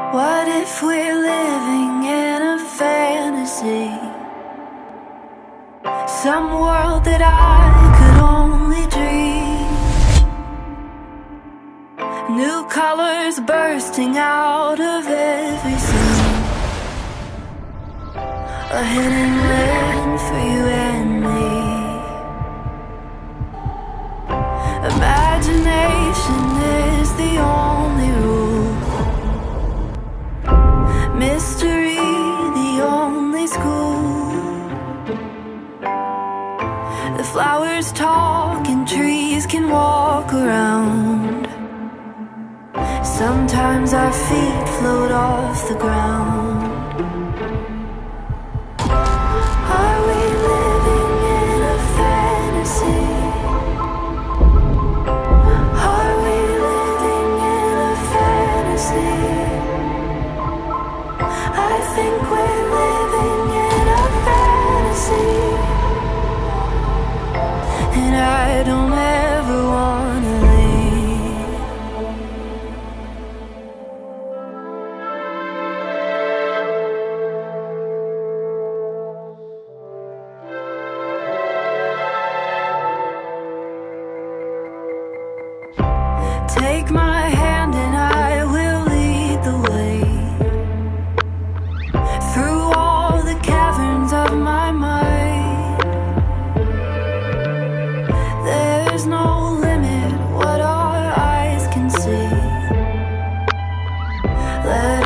What if we're living in a fantasy? Some world that I could only dream. New colors bursting out of every scene. A hidden land for you and me. Imagination is the only rule. Mystery, the only school. The flowers talk and trees can walk around. Sometimes our feet float off the ground. Are we living in a fantasy? Are we living in a fantasy? I think we're living in a fantasy, and I don't ever wanna leave. Take my hand and I will lead the way through all the caverns of my mind. There's no limit what our eyes can see. Let